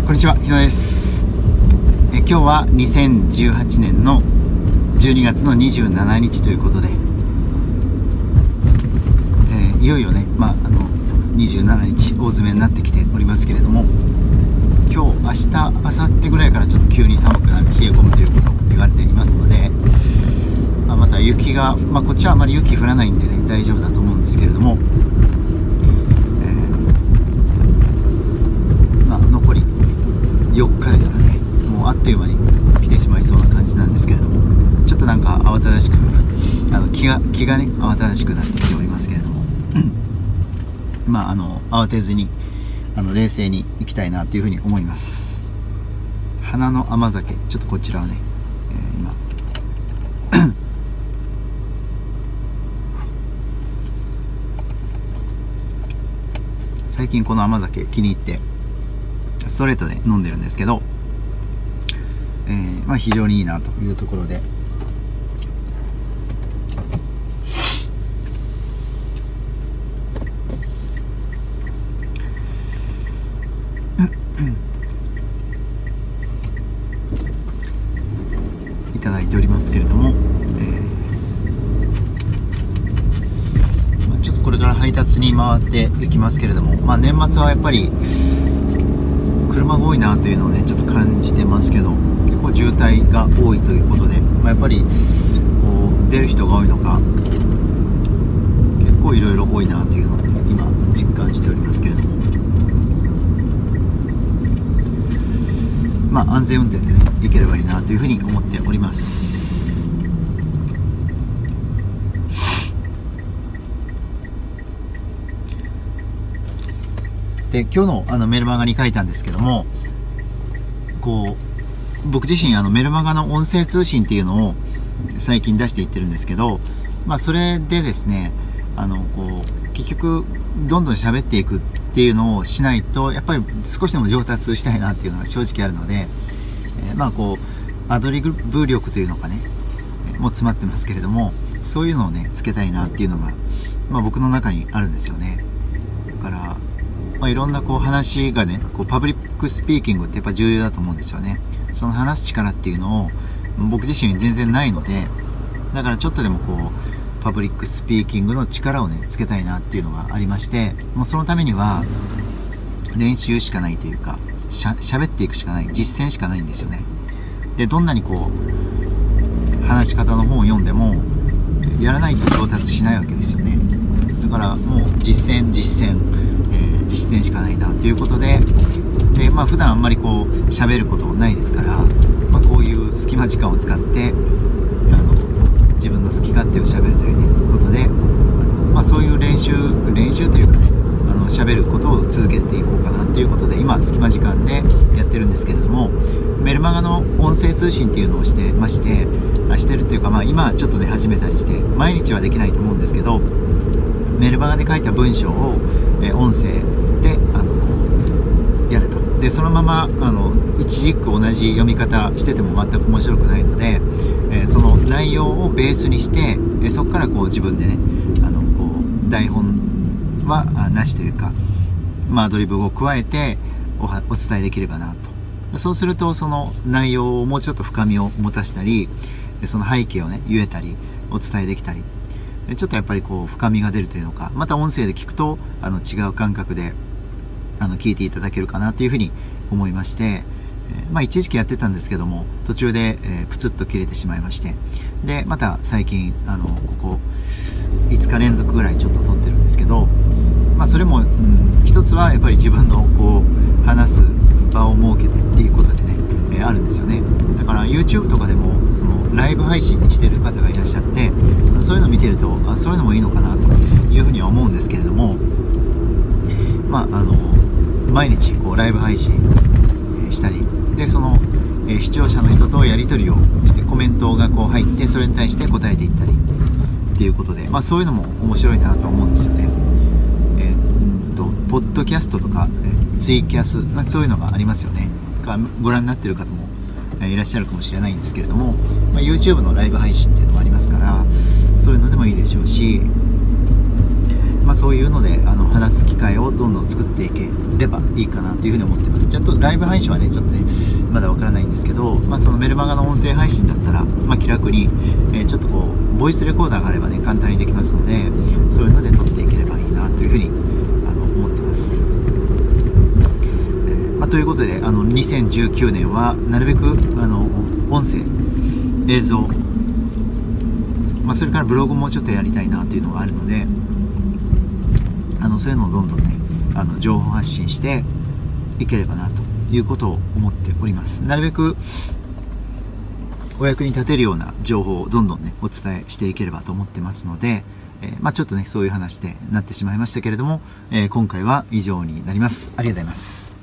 こんにちは、ひなです。今日は2018年の12月の27日ということで、いよいよね、27日大詰めになってきておりますけれども、今日、明日、明後日ぐらいからちょっと急に寒くなる、冷え込むということを言われていますので、また雪が、こっちはあまり雪降らないんでね、大丈夫だと思うんですけれども、残り4日ですかね。もうあっという間に来てしまいそうな感じなんですけれども、ちょっとなんか慌ただしく気がね慌ただしくなってきておりますけれども慌てずに冷静にいきたいなというふうに思います。花の甘酒、ちょっとこちらをね、今最近この甘酒気に入ってストレートで飲んでるんですけど、非常にいいなというところで、いただいておりますけれども、ちょっとこれから配達に回っていきますけれども、年末はやっぱり車が多いなというのをねちょっと感じてますけど、結構渋滞が多いということで、やっぱりこう出る人が多いのか、結構いろいろ多いなというのをね今実感しておりますけれども、安全運転でね行ければいいなというふうに思っております。で、今日のメルマガに書いたんですけども、こう僕自身メルマガの音声通信っていうのを最近出していってるんですけど、それでですね結局どんどん喋っていくっていうのをしないと、やっぱり少しでも上達したいなっていうのが正直あるので、アドリブ力というのがねもう詰まってますけれども、そういうのをねつけたいなっていうのが、僕の中にあるんですよね。だからいろんな話がねパブリックスピーキングってやっぱ重要だと思うんですよね。その話す力っていうのを僕自身全然ないので、だからちょっとでもパブリックスピーキングの力をねつけたいなっていうのがありまして、もうそのためには練習しかないというか、喋っていくしかない、実践しかないんですよね。で、どんなに話し方の本を読んでもやらないと上達しないわけですよね。だからもう実践しかないなということで、普段あんまり喋ることないですから、こういう隙間時間を使って自分の好き勝手を喋るという、ことで、そういう練習というかね、喋ることを続けていこうかなということで、今隙間時間でやってるんですけれども、メルマガの音声通信っていうのをしてまして、してるっていうか、今ちょっとね始めたりして、毎日はできないと思うんですけど、メルマガで書いた文章を音声でやると。で、そのまま一軸同じ読み方してても全く面白くないので、その内容をベースにして、そこから自分でね台本はなしというか、アドリブを加えてお伝えできればなと。そうするとその内容をもうちょっと深みを持たせたり、その背景をね言えたりお伝えできたり、ちょっとやっぱり深みが出るというのか、また音声で聞くと違う感覚で聞いていただけるかなというふうに思いまして、一時期やってたんですけども、途中で、プツッと切れてしまいまして、でまた最近ここ5日連続ぐらいちょっと撮ってるんですけど、それも、一つはやっぱり自分の話す場を設けてっていうことでね、あるんですよね。だから YouTube とかでもそのライブ配信にしてる方がいらっしゃって、そういうのを見てるとそういうのもいいのかなというふうには思うんですけれども、毎日ライブ配信したりで、その視聴者の人とやり取りをしてコメントが入って、それに対して答えていったりっていうことで、そういうのも面白いなと思うんですよね。ポッドキャストとかツイキャス、そういうのがありますよね。ご覧になってる方もいらっしゃるかもしれないんですけれども、YouTube のライブ配信っていうのもありますから、そういうのでもいいでしょうし、そういうので話す機会をどんどん作っていければいいかなというふうに思ってます。ちょっとライブ配信はね、ちょっとね、まだわからないんですけど、そのメルマガの音声配信だったら、気楽に、ちょっとこう、ボイスレコーダーがあればね、簡単にできますので、そういうので撮っていければいいなというふうに思ってます。ということで、2019年は、なるべく、音声、映像、それからブログもちょっとやりたいなというのがあるので、そういうのをどんどんね、情報発信していければなということを思っております。なるべくお役に立てるような情報をどんどんね、お伝えしていければと思ってますので、ちょっとね、そういう話でなってしまいましたけれども、今回は以上になります。ありがとうございます。